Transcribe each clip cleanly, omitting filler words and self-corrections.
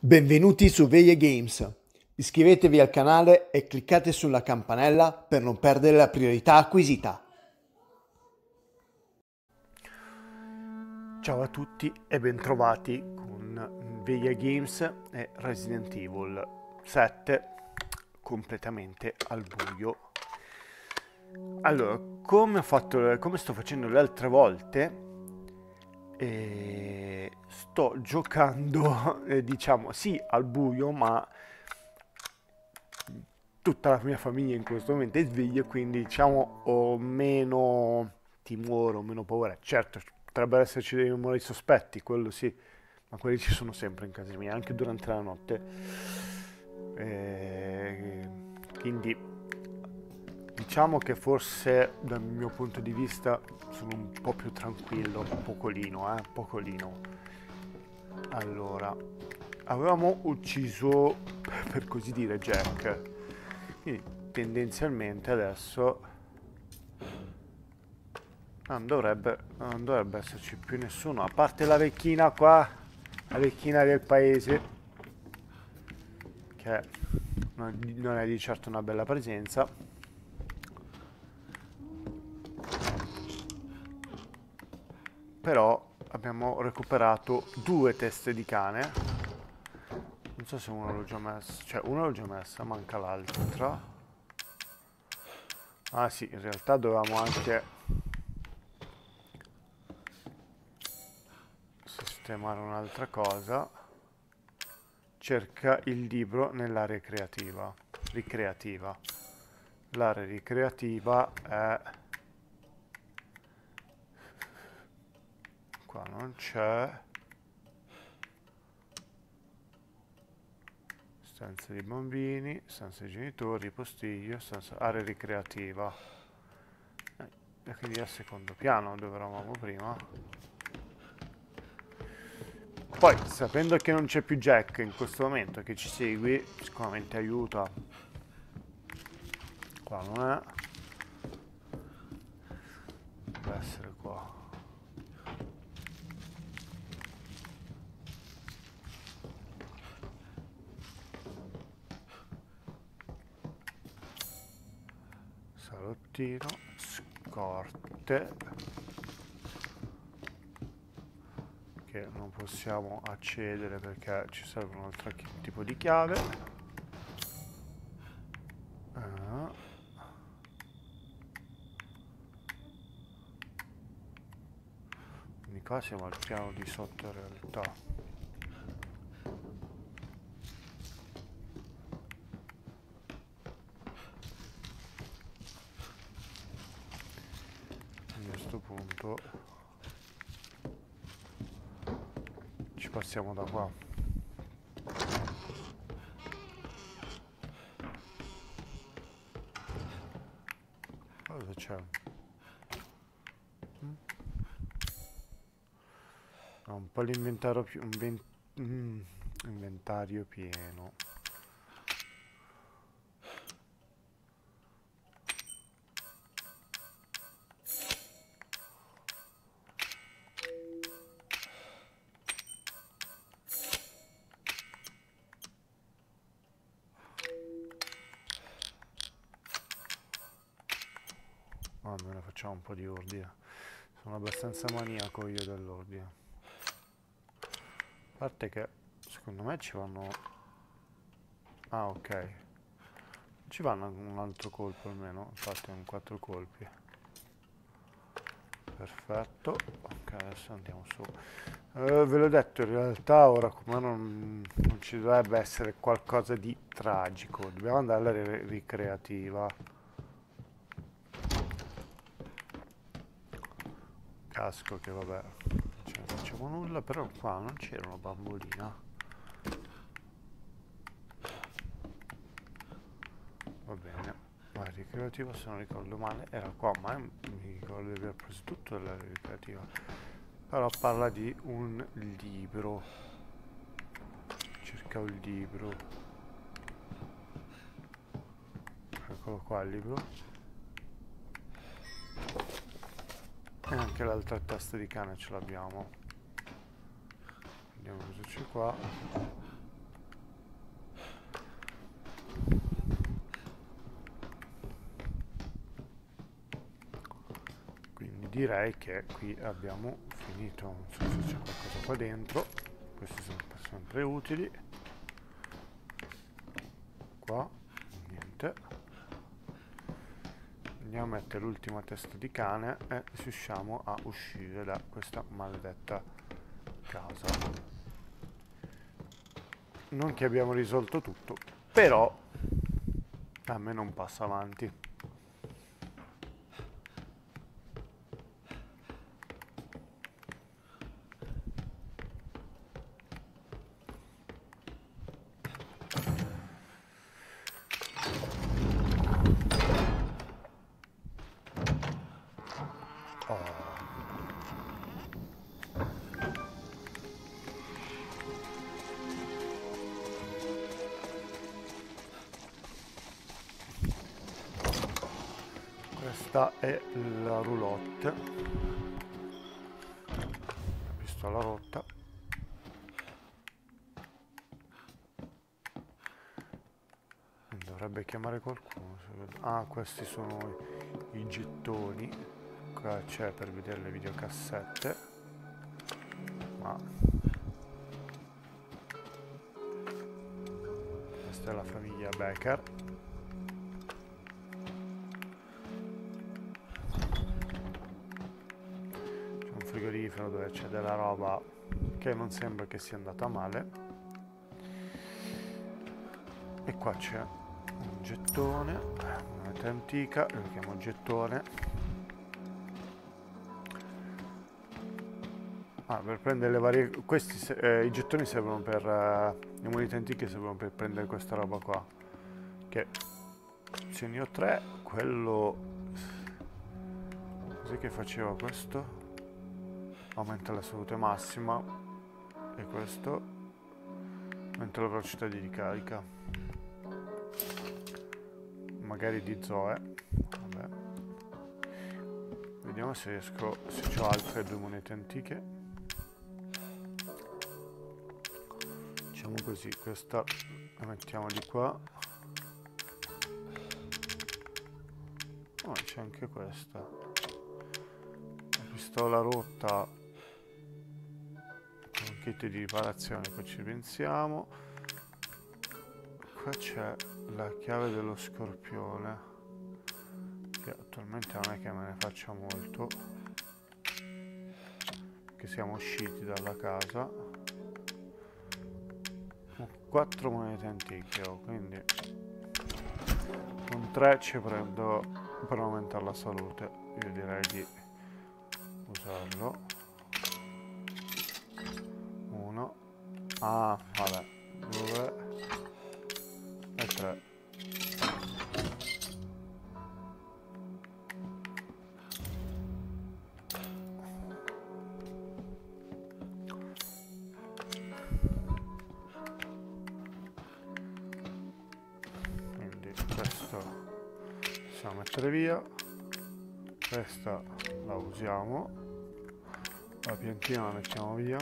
Benvenuti su Veglie Games. Iscrivetevi al canale e cliccate sulla campanella per non perdere la priorità acquisita. Ciao a tutti e bentrovati con Veglie Games e Resident Evil 7 completamente al buio. Allora, come sto facendo le altre volte, sto giocando, diciamo, sì al buio, ma tutta la mia famiglia in questo momento è sveglia, quindi diciamo ho meno timore, ho meno paura. Certo, potrebbero esserci dei rumori sospetti, quello sì, ma quelli ci sono sempre in casa mia, anche durante la notte. Quindi diciamo che forse dal mio punto di vista sono un po' più tranquillo, pocolino. Allora, avevamo ucciso, per così dire, Jack. Quindi tendenzialmente adesso non dovrebbe esserci più nessuno, a parte la vecchina qua, la vecchina del paese, che non è di certo una bella presenza. Però abbiamo recuperato 2 teste di cane. Non so se uno l'ho già messo, cioè uno l'ho già messa, manca l'altra. Ah sì, in realtà dovevamo anche sistemare un'altra cosa. Cerca il libro nell'area ricreativa. L'area ricreativa è... Qua non c'è. Stanza di bambini, stanza dei genitori, postiglio, area ricreativa. E quindi al secondo piano dove eravamo prima. Poi, sapendo che non c'è più Jack in questo momento che ci segui, sicuramente aiuta. Qua non è. Deve essere qua. Salottino, scorte, che non possiamo accedere perché ci serve un altro tipo di chiave. Quindi qua siamo al piano di sotto in realtà. Quindi a questo punto ci passiamo da qua. Cosa c'è? Ho un po' l'inventario inventario pieno. Almeno facciamo un po' di ordine. Sono abbastanza maniaco io dell'ordine. A parte che secondo me ci vanno... Ah, ok. Ci vanno un altro colpo almeno. Infatti un 4 colpi. Perfetto. Ok, adesso andiamo su. Ve l'ho detto, in realtà ora come non ci dovrebbe essere qualcosa di tragico. Dobbiamo andare alla ricreativa. Casco che vabbè, non ce ne facciamo nulla, però qua non c'era una bambolina. Va bene, la ricreativa se non ricordo male era qua, ma mi ricordo di aver preso tutto della ricreativa. Però parla di un libro. Cerca un libro. Eccolo qua il libro. E anche l'altra testa di cane ce l'abbiamo. Vediamo cosa c'è qua. direi che qui abbiamo finito. Non so se c'è qualcosa qua dentro. Questi sono sempre utili. Qua niente. Andiamo a mettere l'ultima testa di cane e riusciamo a uscire da questa maledetta casa. Non che abbiamo risolto tutto, però a me non passa avanti. Questa è la roulotte, la pistola rotta. Dovrebbe chiamare qualcuno. Ah, questi sono i gettoni. Qua c'è per vedere le videocassette. Ma questa è la famiglia Becker. Frigorifero dove c'è della roba che non sembra che sia andata male, e qua c'è un gettone, una moneta antica, lo chiamo gettone. Per prendere le varie, questi i gettoni servono per le monete antiche, servono per prendere questa roba qua, che se ne ho 3. Quello cos'è che faceva questo? Aumenta la salute massima, e questo aumenta la velocità di ricarica, magari di Zoe. Vabbè, vediamo se riesco, se ho altre 2 monete antiche. Facciamo così, questa la mettiamo di qua. Oh, c'è anche questa, la pistola rotta, kit di riparazione, poi ci pensiamo. Qua c'è la chiave dello scorpione, che attualmente non è che me ne faccia molto, che siamo usciti dalla casa. Ho 4 monete antiche, quindi con 3 ci prendo per aumentare la salute. Io direi di usarlo. Ah, vabbè, 2 e 3. Quindi questo possiamo mettere via, questa la usiamo, la piantina la mettiamo via.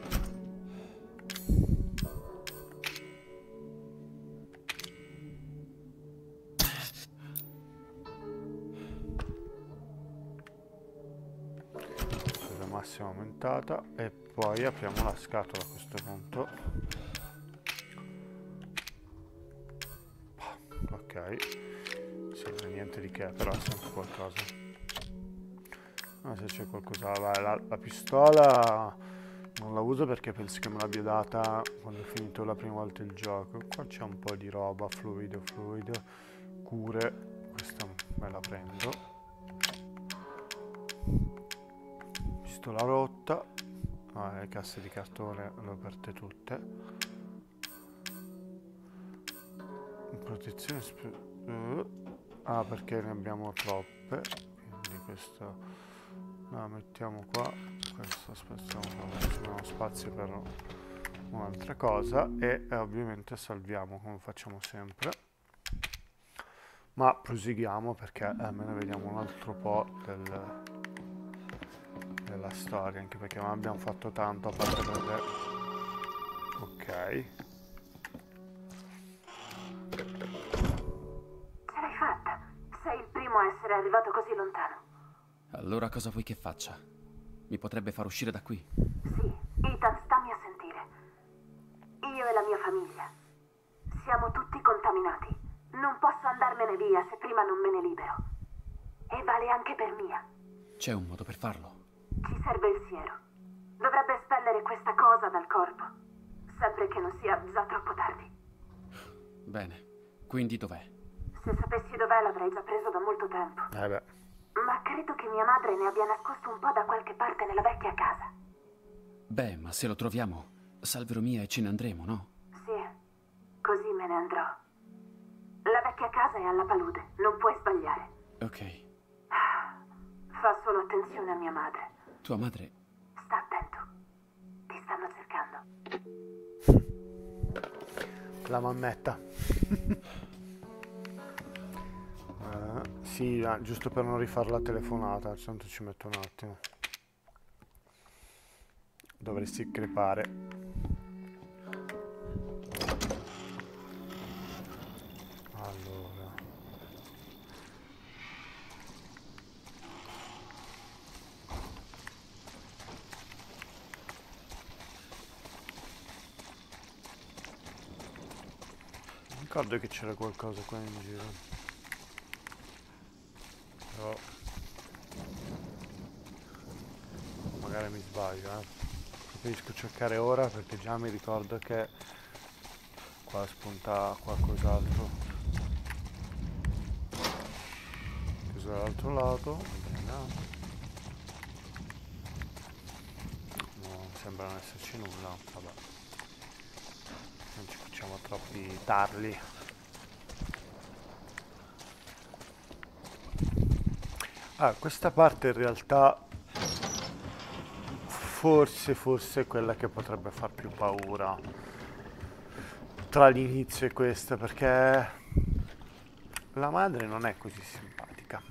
Massima aumentata, e poi apriamo la scatola a questo punto. Ok, sì, niente di che, però è sempre qualcosa. No, se c'è qualcosa. La pistola non la uso perché penso che me l'abbia data quando ho finito la prima volta il gioco. Qua c'è un po' di roba, fluido, cure, questa me la prendo. Pistola rotta, le casse di cartone le ho aperte tutte. Protezione perché ne abbiamo troppe, quindi questa la mettiamo qua. Questa aspettiamo spazio per un'altra cosa, e ovviamente salviamo come facciamo sempre, ma proseguiamo perché almeno vediamo un altro po' della storia, anche perché non abbiamo fatto tanto a parte prendere. Ok, ce l'hai fatta, sei il primo a essere arrivato così lontano. Allora cosa vuoi che faccia? Mi potrebbe far uscire da qui? Sì, Ethan, stammi a sentire. Io e la mia famiglia siamo tutti contaminati. Non posso andarmene via se prima non me ne libero. E vale anche per Mia. C'è un modo per farlo. Ci serve il siero. Dovrebbe espellere questa cosa dal corpo. Sempre che non sia già troppo tardi. Bene, quindi dov'è? Se sapessi dov'è l'avrei già preso da molto tempo. Beh. Ma credo che mia madre ne abbia nascosto un po' da qualche parte nella vecchia casa. Beh, ma se lo troviamo, salverò Mia e ce ne andremo, no? Sì, così me ne andrò. La vecchia casa è alla palude, non puoi sbagliare. Ok. Fa solo attenzione a mia madre. Tua madre... Sta attento. Ti stanno cercando. La mammetta. Sì, giusto per non rifare la telefonata, tanto ci metto un attimo. Dovresti crepare. Allora. Ricordo che c'era qualcosa qua in giro. Però magari mi sbaglio, preferisco cercare ora perché già mi ricordo che qua spunta qualcos'altro. Chiuso dall'altro lato, bene. Non sembra non esserci nulla, vabbè. Non ci facciamo troppi tarli. Questa parte in realtà forse è quella che potrebbe far più paura tra l'inizio e questa, perché la madre non è così simpatica.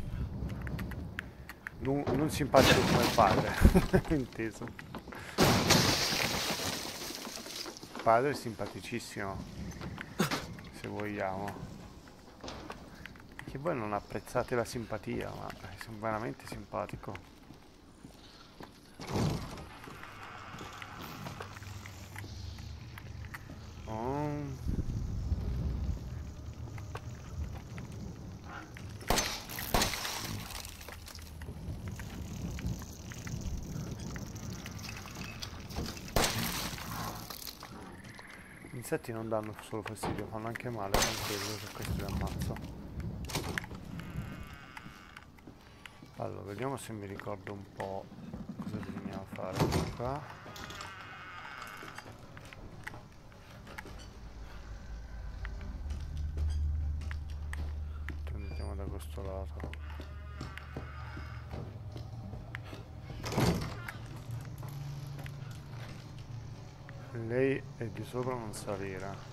Non simpatico come il padre, inteso. Il padre è simpaticissimo, se vogliamo. Che voi non apprezzate la simpatia, ma è veramente simpatico. Gli insetti non danno solo fastidio, fanno anche male, tranquillo, se questo li ammazzo. Allora, vediamo se mi ricordo un po' cosa bisognava fare qua. Andiamo da questo lato. Lei è di sopra, non salire.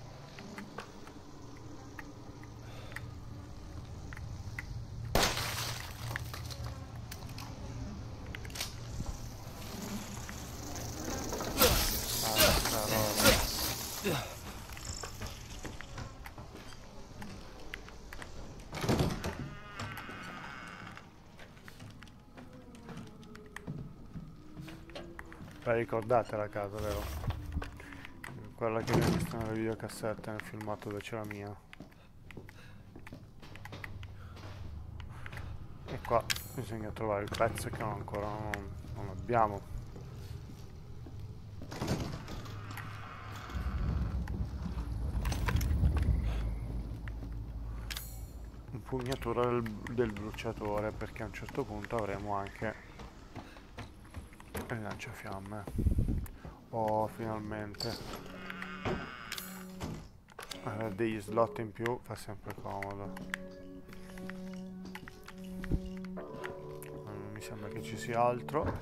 La ricordate la casa, vero? Quella che abbiamo visto nelle videocassette, nel filmato dove c'era Mia. E qua bisogna trovare il pezzo che ancora non abbiamo. Impugnatura del bruciatore, perché a un certo punto avremo anche il lanciafiamme. Oh, finalmente. Degli slot in più fa sempre comodo. Non mi sembra che ci sia altro.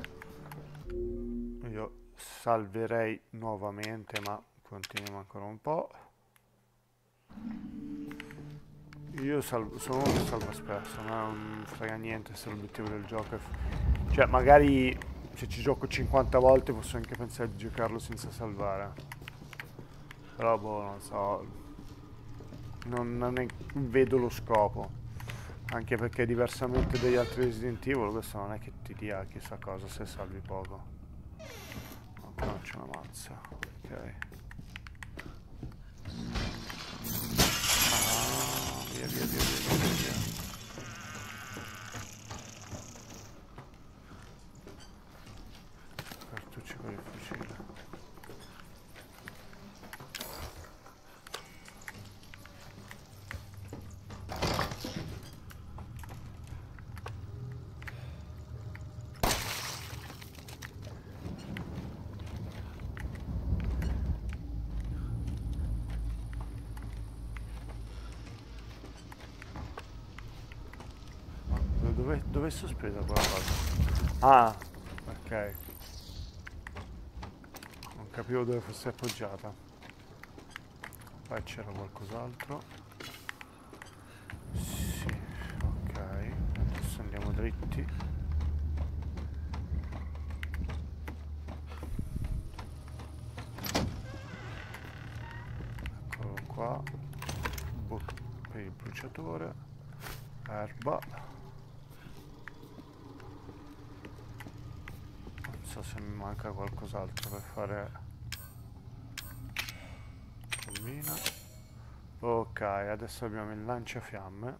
Io salverei nuovamente, ma continuiamo ancora un po'. Io sono uno che salva spesso, non frega niente se l'obiettivo del gioco è... Cioè, magari se ci gioco 50 volte posso anche pensare di giocarlo senza salvare. Però, boh, non so... Non vedo lo scopo. Anche perché diversamente dagli altri Resident Evil questo non è che ti dia chissà cosa se salvi poco. No, qua non c'è una mazza. Ok. Ah, via via via via via via. Cartucci con il fucile. Dove è sospesa quella cosa? Ah, ok. Non capivo dove fosse appoggiata. Poi c'era qualcos'altro. Sì, ok. Adesso andiamo dritti. Eccolo qua. Per il bruciatore. Erba. Non so se mi manca qualcos'altro per fare combina. Ok, adesso abbiamo il lanciafiamme.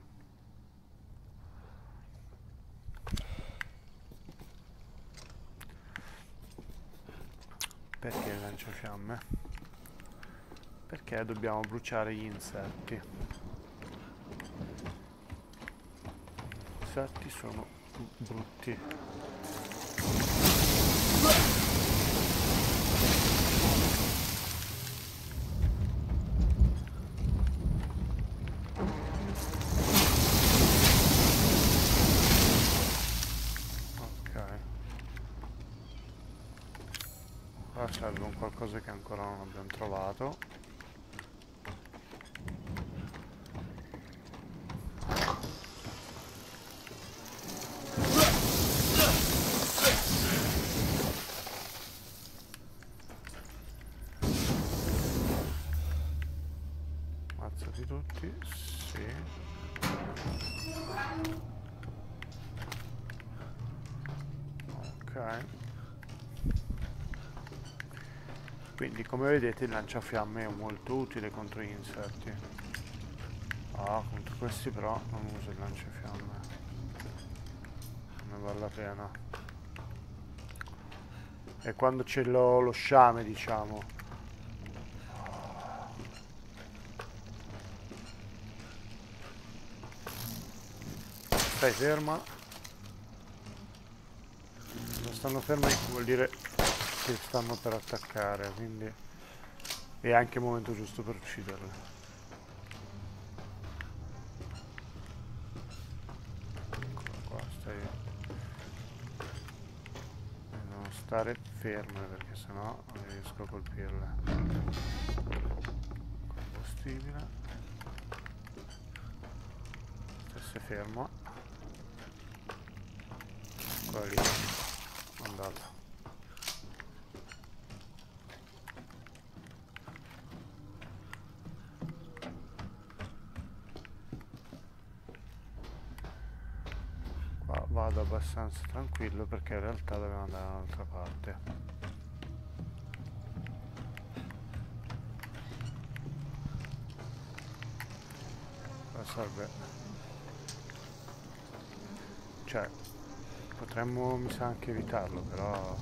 Perché il lanciafiamme? Perché dobbiamo bruciare gli insetti. Gli insetti sono brutti. Serve un qualcosa che ancora non abbiamo trovato. Ammazzati tutti, sì. Ok. Quindi come vedete il lanciafiamme è molto utile contro gli insetti. Ah, contro questi però non uso il lanciafiamme. Non ne vale la pena. E quando c'è lo sciame, diciamo. Stai ferma. Quando stanno fermi vuol dire che stanno per attaccare, quindi è anche il momento giusto per ucciderle. Eccola qua, devono stare ferme perché sennò non riesco a colpirle. Combustibile. Stesse fermo. Quella lì è andata. Vado abbastanza tranquillo perché in realtà dobbiamo andare da un'altra parte. Ma serve, cioè potremmo mi sa anche evitarlo, però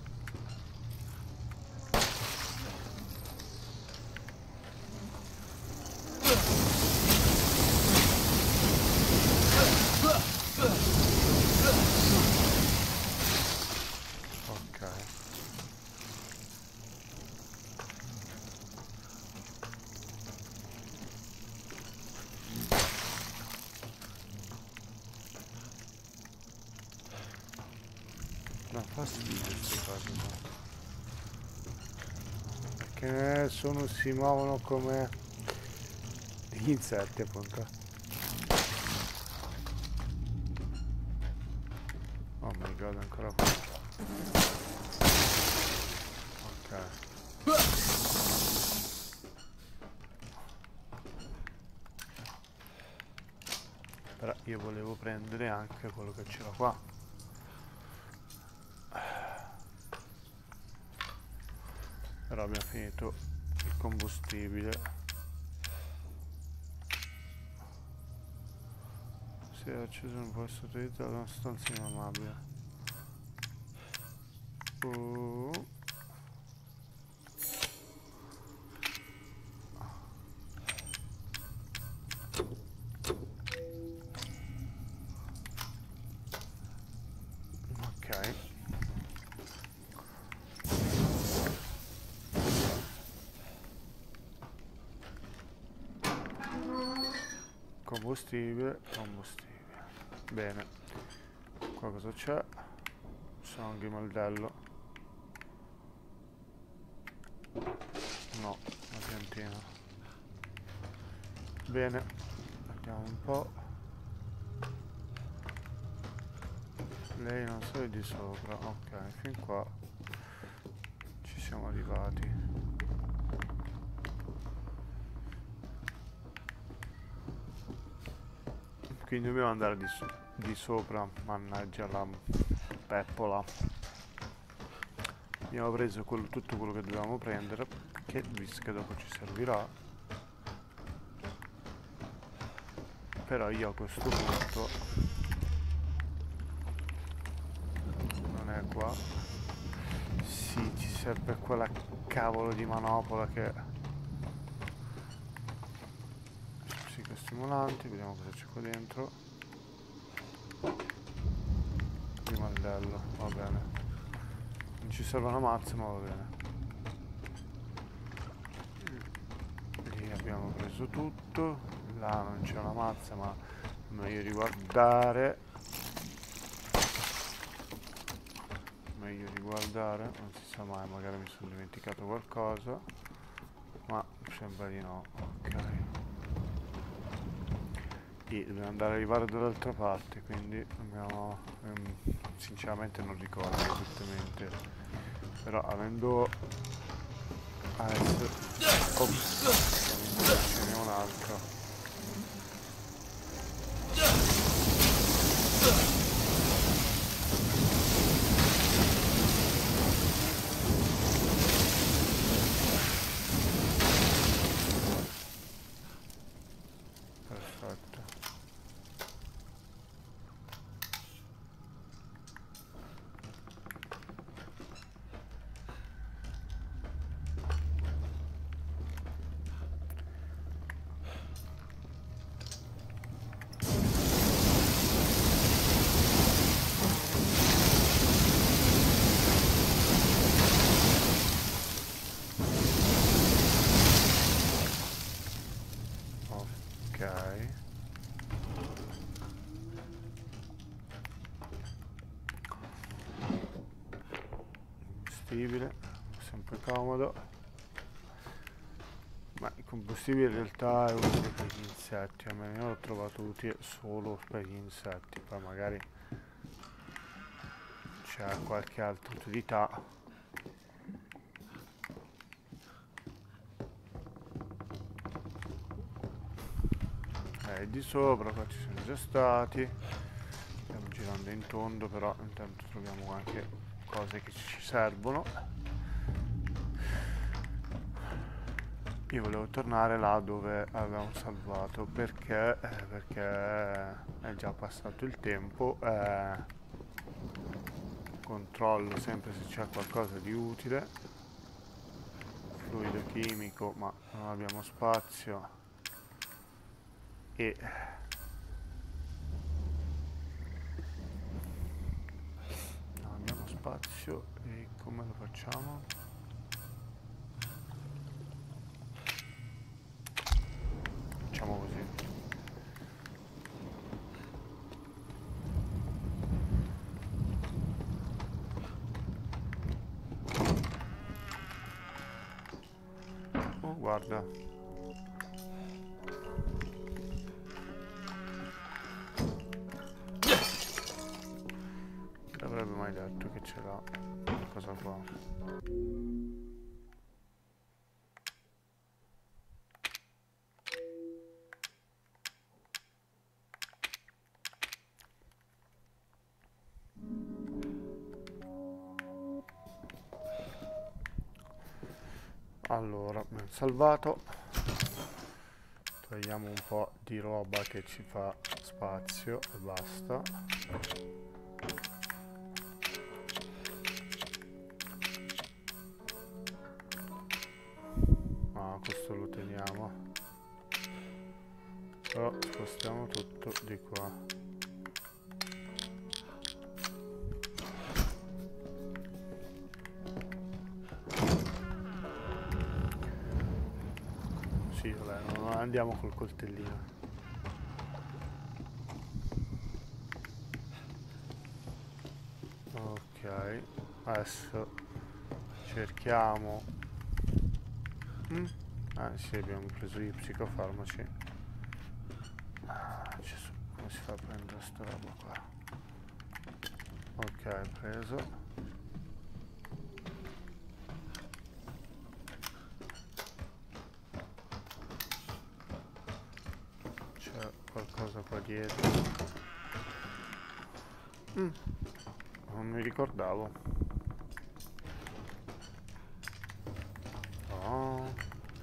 dà fastidio queste cose qua. Perché si muovono come degli insetti, appunto. Oh my god, ancora qua. Ok. Però io volevo prendere anche quello che c'era qua. Però abbiamo finito il combustibile. Se è acceso non può essere utilizzato una stanza inammabile. Ok. Combustibile. Bene. Qua cosa c'è? C'è un ghimaldello. No, una piantina. Bene. Vediamo un po'. Lei non so di sopra. Ok, fin qua ci siamo arrivati. Quindi dobbiamo andare di sopra. Mannaggia la peppola. Abbiamo preso tutto quello che dovevamo prendere, che visto che dopo ci servirà. Però io a questo punto non è qua. Sì, ci serve quella cavolo di manopola che psicostimolanti. Vediamo cosa c'è qua dentro. Rimandello, va bene. Non ci serve una mazza, ma va bene. Lì abbiamo preso tutto. Là non c'è una mazza, ma meglio riguardare. Non si sa mai, magari mi sono dimenticato qualcosa. Ma sembra di no. Ok. E dobbiamo andare a arrivare dall'altra parte, quindi dobbiamo... sinceramente non ricordo esattamente. Però avendo... adesso... Ops, ce n'è un altro. Perfetto. Combustibile, sempre comodo. Ma il combustibile in realtà è utile per gli insetti, almeno io l'ho trovato utile solo per gli insetti, poi magari c'è qualche altra utilità. Di sopra, qua ci siamo già stati. Stiamo girando in tondo, però intanto troviamo anche cose che ci servono. Io volevo tornare là dove avevamo salvato perché è già passato il tempo. Controllo sempre se c'è qualcosa di utile. Fluido chimico, ma non abbiamo spazio. E non abbiamo spazio. E come lo facciamo? Facciamo così. Oh, guarda. Chi l'avrebbe mai detto che c'era qualcosa qua? Allora, abbiamo salvato. Togliamo un po' di roba che ci fa spazio e basta. Ah, questo lo teniamo. Però spostiamo tutto di qua. Sì, vabbè, non andiamo col coltellino. Ok, adesso cerchiamo. Ah sì, abbiamo preso gli psicofarmaci. Ah, Gesù, come si fa a prendere sta roba qua? Ok, preso. C'è qualcosa qua dietro. Non mi ricordavo. No.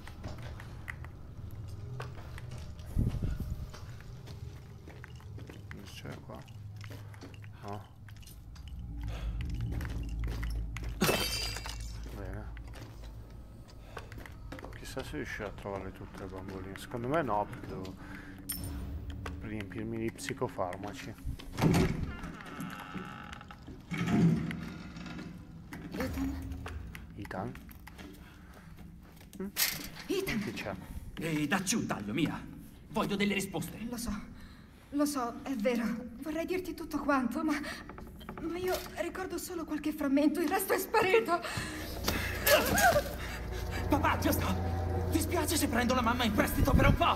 Cosa c'è qua? No. Bene. Chissà se riuscirò a trovare tutte le bamboline. Secondo me no, perché devo riempirmi di psicofarmaci. Ethan? Ethan! Che c'è? Ehi, dacci un taglio, Mia. Voglio delle risposte. Lo so, è vero. Vorrei dirti tutto quanto, ma io ricordo solo qualche frammento, il resto è sparito. Papà, giusto? Ti spiace se prendo la mamma in prestito per un po'?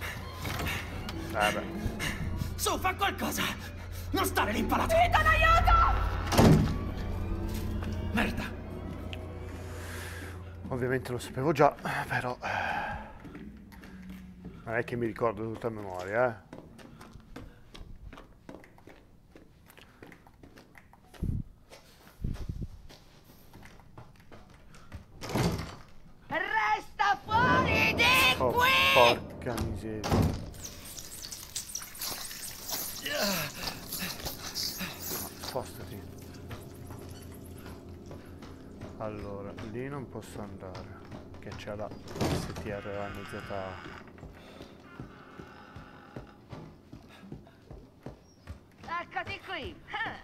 Beh. Su, fa qualcosa! Non stare lì impalato! Ethan, aiuto! Merda! Ovviamente lo sapevo già, però non è che mi ricordo tutta a memoria, eh. Resta fuori di Oh, qui! porca miseria. Spostati. Allora, lì non posso andare, che c'è la STR randomizzata. Eccoti qui!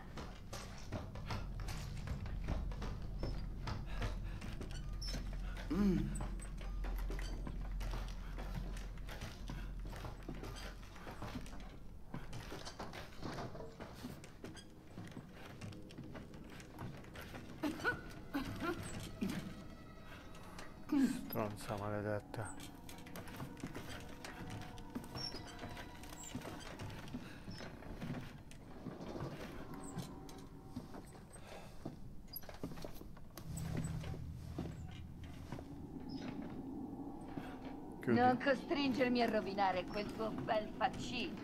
Stronza maledetta. Chiudi. Non costringermi a rovinare quel tuo bel faccino.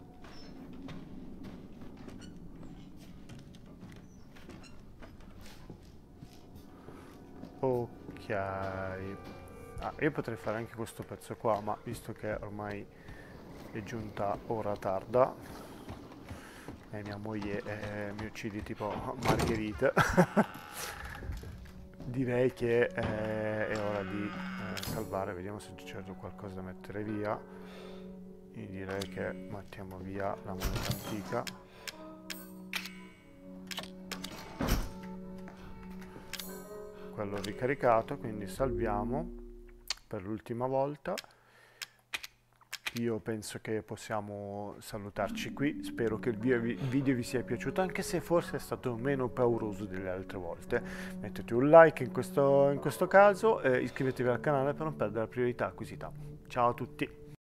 Ok. Ah, io potrei fare anche questo pezzo qua, ma visto che ormai è giunta ora tarda e mia moglie mi uccide tipo Margherita, direi che è ora di salvare. Vediamo se c'è qualcosa da mettere via. Io direi che mettiamo via la moneta antica. Quello ricaricato, quindi salviamo per l'ultima volta. Io penso che possiamo salutarci qui. Spero che il video vi sia piaciuto, anche se forse è stato meno pauroso delle altre volte. Mettete un like in questo caso e iscrivetevi al canale per non perdere la priorità acquisita. Ciao a tutti!